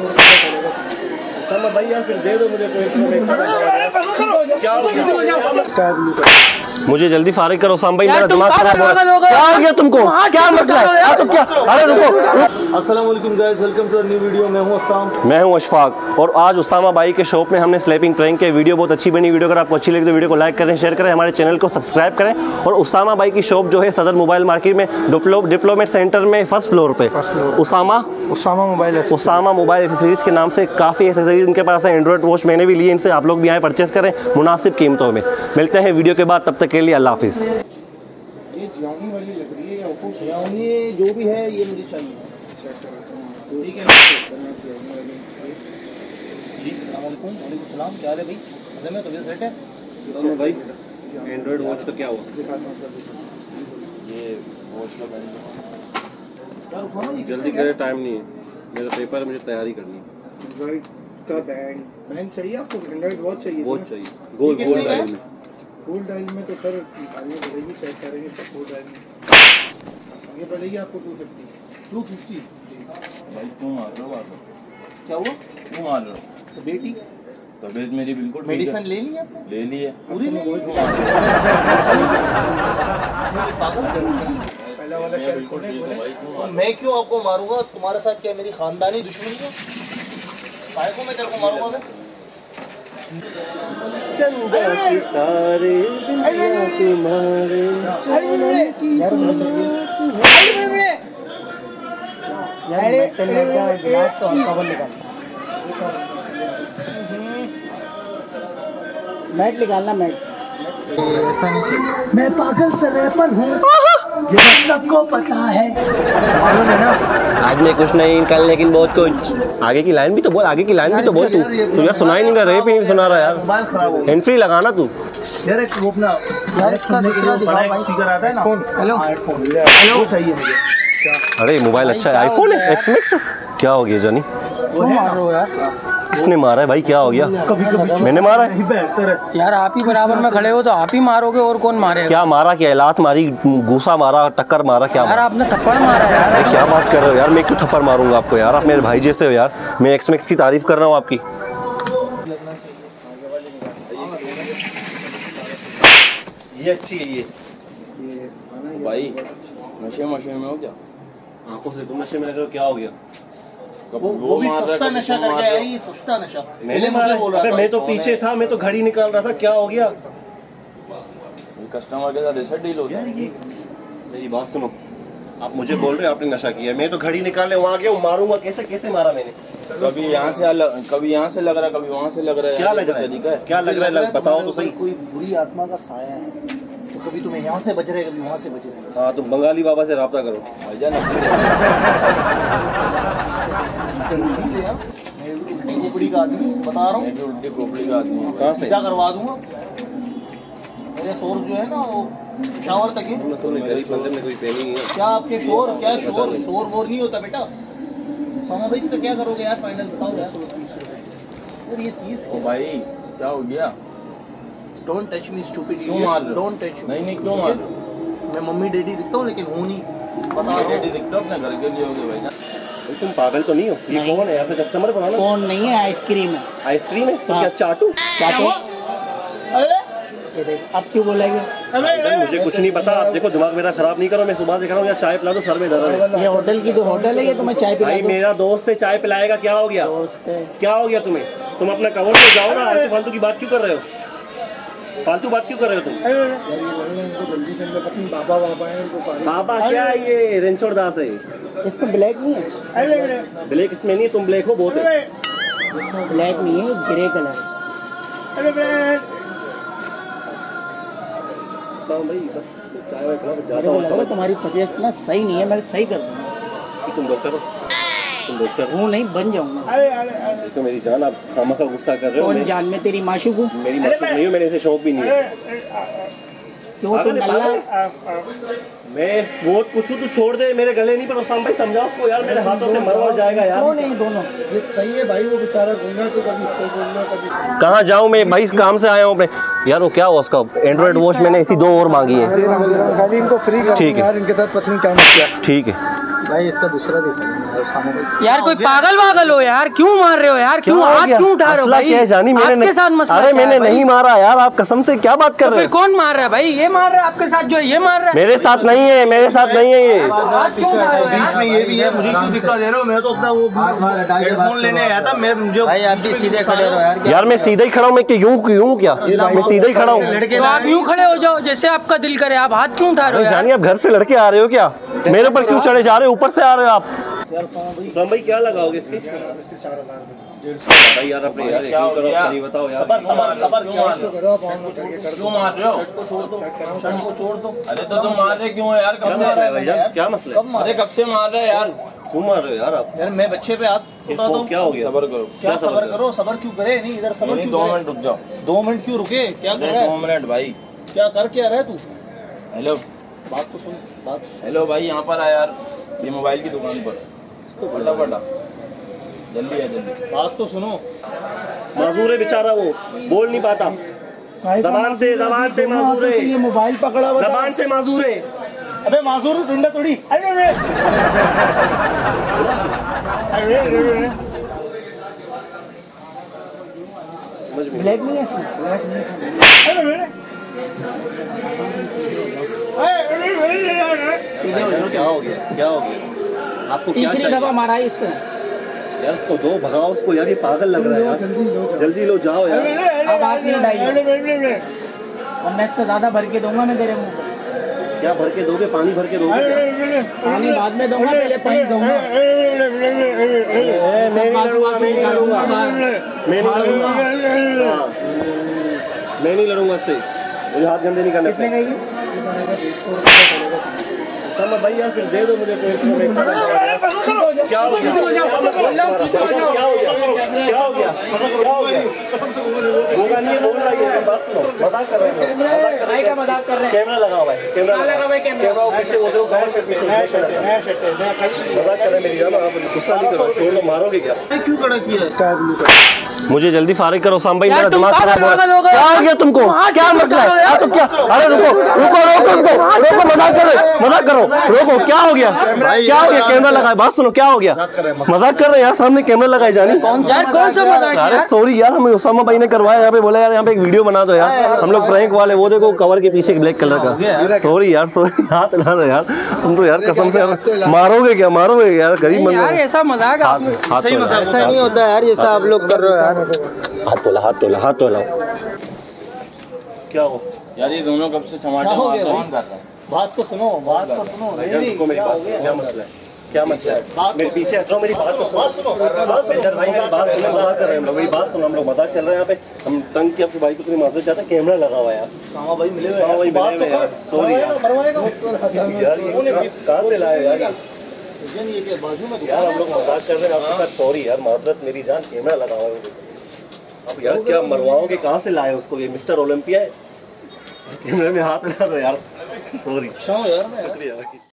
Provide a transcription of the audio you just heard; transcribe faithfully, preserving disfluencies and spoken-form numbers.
सौ रुपये भाई यार, फिर दे दो मुझे क्या। मुझे जल्दी फारिग करो साम भाई, मेरा दिमाग खराब हो रहा है। क्या हो गया तुमको? क्या मसला है? तो क्या? अरे रुको। अस्सलाम वालेकुम guys, welcome to a new video. मैं हूं उसाम। मैं हूं अशफाक और आज उसामा भाई के शॉप में हमने स्लैपिंग प्रैंक के वीडियो बहुत अच्छी बनी। वीडियो अगर आपको अच्छी लगी तो वीडियो को लाइक करें, शेयर करें, हमारे चैनल को सब्सक्राइब करें। और उसामा भाई की शॉप जो है सदर मोबाइल मार्केट में डिप्लो डिप्लोमेट सेंटर में फर्स्ट फ्लोर पे Usama Usama mobile Usama mobile accessories के नाम से काफ़ी एक्सेसरीज इनके पास है। एंड्रॉइड वॉच मैंने भी लिए इनसे, आप लोग भी आए परचेस करें मुनासिब कीमतों में। मिलते हैं वीडियो के बाद, तब तक के लिए अल्लाह हाफिज़। ये Xiaomi वाली लग रही है या Oppo? Xiaomi जो भी है ये मुझे चाहिए। ठीक है जी। अस्सलाम वालेकुम। वालेकुम सलाम। क्या है भाई? मतलब मैं तबीयत सेट है? तो भाई एंड्रॉइड वॉच का क्या हुआ? ये वॉच का बैंड यार उठाना नहीं, जल्दी करे, टाइम नहीं है, मेरा पेपर है, मुझे तैयारी करनी है। एंड्रॉइड का बैंड बैंड चाहिए आपको? एंड्रॉइड वॉच चाहिए? वॉच चाहिए गोल्ड गोल्ड डायल में। गोल्ड डायल में तो सर निकालनी पड़ेगी, चेक करेंगे सब गोल्ड डायल में। ये पड़ेगी आपको टू फिफ्टी। टू फिफ्टी भाई क्यों मार रहे हो? बात क्या हुआ? क्यों मार रहे हो? तो बेटी तबीयत मेरी बिल्कुल मेडिसिन ले ली आपने? ले ली है पूरी ले ली? पहला वाला शेल्फ खोले खोले। मैं क्यों आपको मारूंगा? तुम्हारे साथ क्या मेरी खानदानी दुश्मनी है? काहे को मैं तेरे को मारूंगा? मैं चंदा सितारे बिंदिया तुम्हारे चमन की मैट निकालना। मैट मैं पागल से रैपर हूँ, ये सबको पता है। मालूम है ना? आज मैं कुछ नहीं कल लेकिन बहुत कुछ। आगे की लाइन भी तो बोल, आगे की लाइन भी तो बोल। तू तू यार सुनाई नहीं कर रहा, भी नहीं सुना रहा यार। मोबाइल खराब हो हैंड फ्री लगाना तू यार। एक वो अपना यार सुनने के लिए बड़ा एक स्पीकर आता है ना। हेलो हेडफोन हेलो चाहिए मुझे। क्या? अरे मोबाइल अच्छा है, आईफोन है एक्स मैक्स। क्या हो गया जानी? क्यों मार रहे हो यार? किसने मारा है भाई? क्या हो गया? कभी कभी मैंने मारा है? बेहतर है यार, आप ही बराबर में खड़े हो तो आप ही मारोगे, और कौन मारेगा? क्या मारा? क्या लात मारी, घूसा मारा, टक्कर मारा? क्या यार मारा? आपने थप्पड़ मारा यार। अरे क्या बात कर रहे हो यार? मैं क्यों थप्पड़ मारूंगा आपको यार? आप मेरे भाई जैसे हो यार। मैं एक्स मैक्स की तारीफ कर रहा हूँ आपकी। ये अच्छी है ये भाई। नशे मशे में हो क्या? आंखों से तुम नशे में लग रहे हो, क्या हो गया? वो वो भी सस्ता नशा कर गया है। ये सस्ता नशा मैंने मारा? अबे मैं तो पीछे था, मैं तो घड़ी निकाल रहा था। क्या हो गया? कस्टमर के साथ ऐसा डील हो यार ये मेरी बात सुनो, आप मुझे बोल रहे हो आपने नशा किया, मैं तो घड़ी निकालने वहाँ गया, मारूंगा कैसे? कैसे मारा मैंने? कभी यहाँ से अलग, कभी यहाँ से लग रहा है, कभी वहाँ से लग रहा है। क्या लग रहा है? क्या लग रहा है? बताओ तो सही। कोई बुरी आत्मा का साया है तो कभी तुम्हें यहाँ से बज रहे, कभी वहाँ से बज रहे। हाँ, तुम बंगाली बाबा से राब्ता करो। उल्टी खोपड़ी का आदमी बता रहा हूँ, उल्टी खोपड़ी का आदमी है। कहाँ से? सीधा करवा दूंगा। मेरे सोर्स जो है ना वो शावर तक है। गरीब बंदे में कोई पेनी नहीं है। क्या आपके शोर? क्या शोर? शोर वोर नहीं होता बेटा। सोमा भाई इसका क्या करोगे यार? फाइनल बताओ यार। और ये तीस ओ भाई क्या हो गया? Don't touch me stupid. क्यों मार रहे हो? Don't touch me. नहीं नहीं क्यों मार रहे हो? मैं मम्मी डैडी दिखता हूँ लेकिन हूँ नहीं। बता रहा डैडी हूँ। दिखता अपने घर के लिए होगे भाई ना। भाई तुम पागल तो नहीं हो? ये कौन है? आपने कस्टमर बनाना? कौन नहीं है? आइसक्रीम है। आइसक्रीम है तो क्या चाटू? चाटो। ये देख, अब क्यों बोलेंगे? भाई मुझे कुछ नहीं पता। आप देखो दिमाग मेरा खराब नहीं करो। मैं सुबह से कह रहा हूँ यार चाय पिला दो, सर में दर्द है। ये होटल की तो होटल है, ये तुम्हें चाय पिला भाई दो। मेरा दोस्त है, चाय पिलाएगा। क्या हो गया? दोस्त है। क्या हो गया तुम्हें? तुम अपना कवर पे जाओ ना। आलतू फालतू की बात क्यों कर रहे हो? फालतू बात क्यों कर रहे हो तुम? जल्दी से पत्नी बाबा बाबा है इनको। बाबा क्या है? ये रणछोड़ दास है। इसमें ब्लैक नहीं है। ब्लैक इसमें नहीं, तुम ब्लैक हो बहुत है। ब्लैक नहीं है, ग्रे कलर। भाई बस चाय वाय पिलाओ, मेरे को लग रहा है तुम्हारी तबीयत ना सही नहीं है, मैं सही कर दूंगा। कि तुम डॉक्टर हो? तुम डॉक्टर हूँ नहीं, बन जाऊंगा। तो मेरी जान, आप खामा का गुस्सा कर रहे हो। कौन जान? में तेरी माशूक हूँ। मेरी माशूक नहीं हो, मैंने इसे शौक भी नहीं है। क्यों तुम नल्ला? मैं बहुत पूछूं तो छोड़ दे, मेरे गले नहीं पर उस्मान भाई समझा उसको यार, मेरे हाथों से मर मर जाएगा यार। क्यों नहीं? दोनों ये सही है भाई। वो बेचारा घूमा तो कभी इसको बोलना कभी। कहाँ जाऊँ मैं भाई? इस काम से आया हूँ अपने। यार वो क्या हुआ उसका? एंड्रॉइड वॉच मैंने इसी दो और मांगी है। खाली इनको फ्री कर ठीक है यार। इनके साथ पत्नी क्या मत किया। ठीक है भाई इसका दूसरा देखो। उसामा भाई। यार कोई पागल वागल हो यार, क्यों मार रहे हो यार, क्यों हाथ क्यों उठा रहे हो भाई? क्या है जानी, मैंने आपके साथ मसला अरे क्या है मैंने भाई? नहीं मारा यार, आप कसम से क्या बात कर तो रहे फिर हो? कौन मार रहा है भाई? ये मार रहा है आपके साथ, जो ये मार रहा है। मेरे साथ नहीं है, मेरे साथ नहीं है ये। हाथ क्यों उठा रहे हो बीच में यार? ये भी है, मुझे क्यों दिक्कत दे रहे हो? मैं तो अपना वो हेडफोन लेने आया था। मैं मुझे भाई आप भी सीधे खड़े रहो यार। यार मैं सीधा ही खड़ा हूँ, मैं कि यूं यूं क्या, मैं सीधा ही खड़ा हूँ। तो आप यूं खड़े हो जाओ जैसे आपका दिल करे, आप हाथ क्यों उठा रहे हो यार? जानिए, आप घर से लड़के आ रहे हो क्या? मेरे ऊपर क्यों चढ़े जा रहे हो? ऊपर से आ रहे हो आप? यार भाई क्या लगाओगे इसके? भाई यार अपने यार क्या हो गया? बताओ यार। सबर सबर सबर क्यों मार रहे हो? क्यों मार रहे हो? छोड़ दो, शर्ट को छोड़ दो। अरे तो तुम मार रहे क्यों है यार? कब से मसला है भाईजान? क्या मसला है? कब मार अरे कब से मार रहे यार? क्यों मार रहे हो यार आप? यार मैं बच्चे पे हाथ उठा दूं? क्या हो गया? सबर करो। क्या सबर करो? सबर क्यों करे? नहीं इधर सबर नहीं, क्यों दो करे? मिनट रुक जाओ। दो मिनट क्यों रुके? क्या कर रहा दो है? मिनट भाई। क्या कर क्या रहा है तू? हेलो बात तो सुन, बात। हेलो भाई, यहाँ पर आ यार, ये मोबाइल की दुकान पर। फटाफट आ, जल्दी है जल्दी। बात तो सुनो। माजूर है बेचारा, वो बोल नहीं पाता। जबान से जबान से माजूर है, ये मोबाइल पकड़ा हुआ था। जबान से माजूर है। अबे माजूर डंडा तोड़ी। अरे अरे अरे अरे ब्लैक नहीं है इसमें? ब्लैक नहीं। अरे अरे क्या हो गया? क्या हो गया आपको? क्या तीसरी चाहिए? दफा मारा है इसको। यार इसको दो, भगाओ उसको यार, ये पागल लग रहा है यार। जल्दी लो, जाओ यार। अब हाथ नहीं उठाइए, वरना इससे ज्यादा भर के दूंगा मैं तेरे मुंह पे। क्या भर के दोगे? पानी भर के दोगे क्या? पानी बाद में दूंगा, पहले पानी दूंगा। ए, मैं नहीं लड़ूंगा, मैं नहीं लड़ूंगा, मैं नहीं लड़ूंगा। हाँ, मैं नहीं लड़ूंगा इससे, मुझे हाथ गंदे नहीं करने। कितने का ये? समझ भाई यार, फिर दे दो मुझे कोई क्या हो गया? क्या हो गया? क्या हो गया? क्या हो गया? क्या हो गया? होगा नहीं, बोल रहा है। बस लो, मजाक कर रहे हैं, मजाक कर रहे हैं। मजाक कर रहे हैं। कैमरा लगाओ भाई, कैमरा लगाओ भाई, कैमरा पीछे वो जो गाय से पीछे मजाक कर रहे हैं मेरी जान। आप गुस्सा नहीं करो, छोड़ दो, मारोगे क्या? क्यों खड़ा किया? मुझे जल्दी फारिग करो साम भाई, मेरा तुम दिमाग खराब हो पागल रहा हो गए। है। क्या हो गया तुमको? क्या मसला है? हाँ, तो क्या? अरे रुको रुको रुको रुको रुको, मजाक करो, मजाक करो, रोको। क्या हो गया? क्या हो गया? कैमरा लगाए, बात सुनो, क्या हो गया? मजाक कर रहे हैं यार, सामने कैमरा लगाए जानी। यार कौन सा मजाक अरे यार? सॉरी यार, हमें उसामा भाई ने करवाया यहाँ पे, बोला यार यहाँ पे एक वीडियो बना दो यार, हम लोग प्रैंक वाले। वो देखो कवर के पीछे ब्लैक कलर का। सॉरी यार, सॉरी, हाथ ला दो यार, तुम तो यार कसम से यार मारोगे क्या? मारोगे यार, गरीब यार बंदे। ऐसा मजाक आप सही मजाक ऐसा नहीं होता यार, जैसा आप लोग कर रहे हो यार। हाथ तोला, हाथ तोला, हाथ तोला। क्या हो यार ये दोनों कब से चमाटे क्या हो मार गया रहे भाई? हैं? बात तो सुनो, बात तो सुनो। भाईजान, रुको, मेरी बात सुनो, क्या मसला है? क्या मसला है? मेरे पीछे हटो, मेरी बात तो बात सुनो। भाईजान भाई, मेरी बात सुनो, मजाक कर रहे हैं हम लोग, मेरी बात सुनो, हम लोग मजाक चल रहे हैं यहाँ पे। हम तंग की आपकी भाई को इतनी माजूर चाहते हैं, कैमरा लगा हुआ है यार। सामा भाई मिले हुए सामा भाई हैं। बात मिले तो हुए हैं यार, sorry यार। मरवाएगा यार ये कहाँ से लाए यार? ये के बाजू में यार हम लोग मजाक कर रहे हैं आपके साथ, सॉरी यार, माजरत मेरी जान। कैमरा लगा हुआ है। अब यार क्या मरवाओगे? कहाँ से लाए उसको? ये मिस्टर ओलंपिया है, कैमरे में हाथ लगा दो यार, सॉरी। अच्छा यार। शुक्रिया।